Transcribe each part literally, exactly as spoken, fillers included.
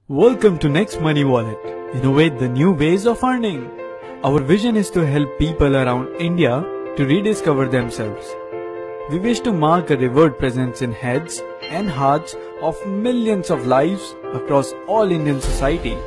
Welcome to Next Money Wallet. Innovate the new ways of earning. Our vision is to help people around India to rediscover themselves. We wish to mark a revered presence in heads and hearts of millions of lives across all Indian society.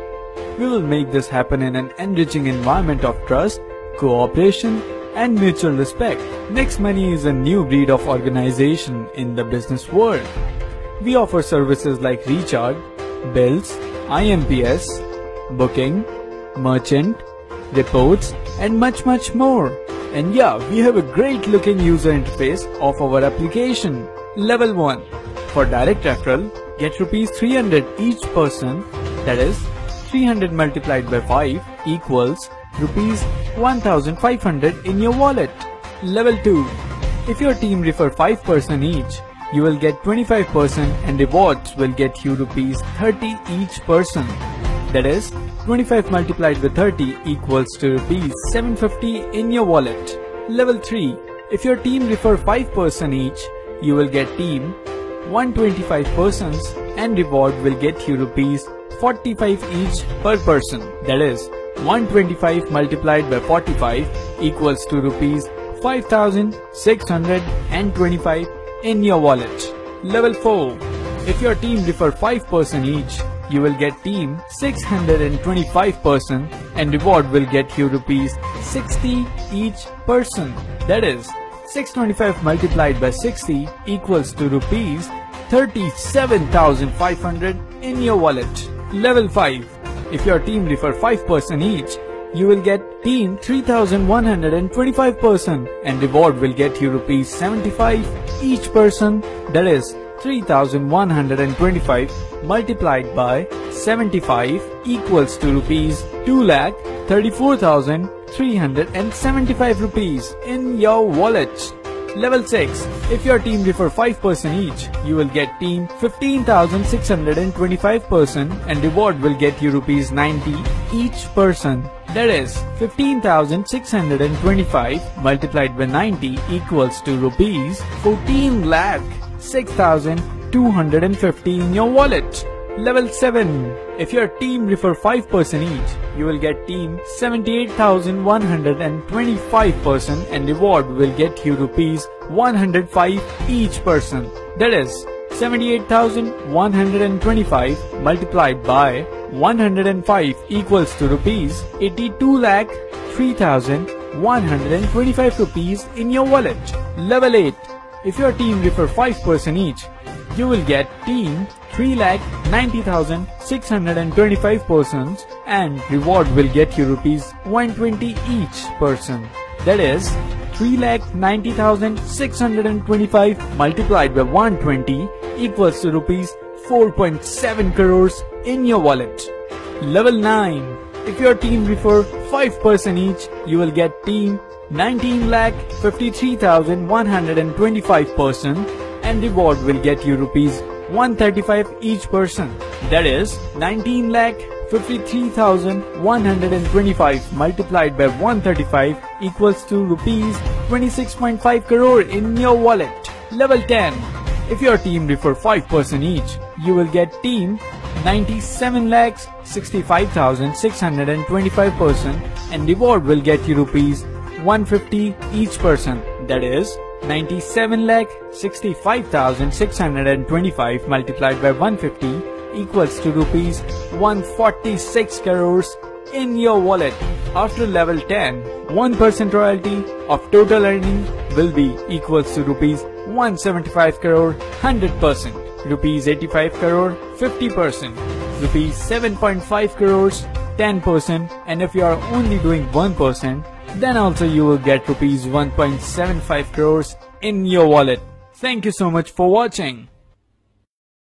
We will make this happen in an enriching environment of trust, cooperation, and mutual respect. Next Money is a new breed of organization in the business world. We offer services like recharge, bills, I M P S, booking, merchant, reports, and much much more. And yeah, we have a great looking user interface of our application. Level one. For direct referral, get rupees three hundred each person, that is three hundred multiplied by five equals rupees one thousand five hundred in your wallet. Level two. If your team refer five person each, you will get twenty-five percent and rewards will get you rupees thirty each person. That is, twenty-five multiplied by thirty equals to rupees seven hundred fifty in your wallet. Level three. If your team refer five person each, you will get team one hundred twenty-five persons and reward will get you rupees forty-five each per person. That is, one hundred twenty-five multiplied by forty-five equals to rupees five thousand six hundred twenty-five in your wallet. Level four. If your team refer five person each, you will get team six hundred twenty-five person and reward will get you rupees sixty each person. That is, six hundred twenty-five multiplied by sixty equals to rupees thirty-seven thousand five hundred in your wallet. Level five. If your team refer five person each, you will get team three thousand one hundred twenty-five person and reward will get you rupees seventy-five each person. That is, three thousand one hundred twenty-five multiplied by seventy-five equals to rupees two lakh thirty-four thousand three hundred seventy-five rupees in your wallet. Level six. If your team refer five person each, you will get team fifteen thousand six hundred twenty-five person and reward will get you rupees ninety each person. That is, fifteen thousand six hundred twenty-five multiplied by ninety equals to rupees fourteen lakh six thousand two hundred fifty in your wallet. Level seven. If your team refer five person each, you will get team seventy-eight thousand one hundred twenty-five person and reward will get you rupees one hundred five each person. That is, seventy-eight thousand one hundred twenty-five multiplied by one hundred five equals to rupees eighty-two lakh three thousand one hundred twenty-five rupees in your wallet. Level eight. If your team refer five person each, you will get team three lakh ninety thousand six hundred twenty-five persons and reward will get you rupees one hundred twenty each person. That is, three lakh ninety thousand six hundred twenty-five multiplied by one hundred twenty equals to rupees four point seven crores in your wallet. Level nine. If your team refer five person each, you will get team nineteen lakh fifty-three thousand one hundred twenty-five person and reward will get you rupees one hundred thirty-five each person. That is, nineteen lakh fifty-three thousand one hundred twenty-five multiplied by one hundred thirty-five equals to rupees twenty-six point five crore in your wallet. Level ten. If your team refer five person each, you will get team ninety-seven lakhs sixty-five thousand six hundred twenty-five person and reward will get you rupees one hundred fifty each person. That is, ninety-seven lakh sixty-five thousand six hundred twenty-five multiplied by one hundred fifty equals to rupees one hundred forty-six crores in your wallet. After level ten, one percent royalty of total earning will be equals to rupees one hundred seventy-five crore one hundred percent, rupees eighty-five crore fifty percent, rupees seven point five crores ten percent, and if you are only doing one percent, then also you will get rupees one point seven five crores in your wallet. Thank you so much for watching.